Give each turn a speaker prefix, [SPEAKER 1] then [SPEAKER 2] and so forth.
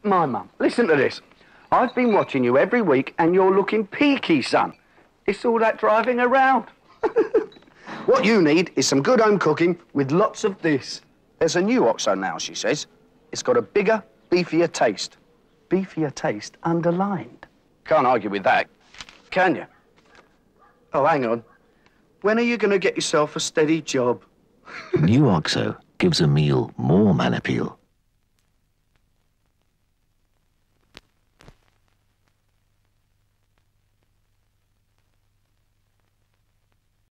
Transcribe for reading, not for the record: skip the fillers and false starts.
[SPEAKER 1] My mum. Listen to this. I've been watching you every week and you're looking peaky, son. It's all that driving around. What you need is some good home cooking with lots of this. There's a new OXO now, she says. It's got a bigger, beefier taste. Beefier taste underlined. Can't argue with that, can you? Oh, hang on. When are you going to get yourself a steady job?
[SPEAKER 2] New OXO gives a meal more man appeal.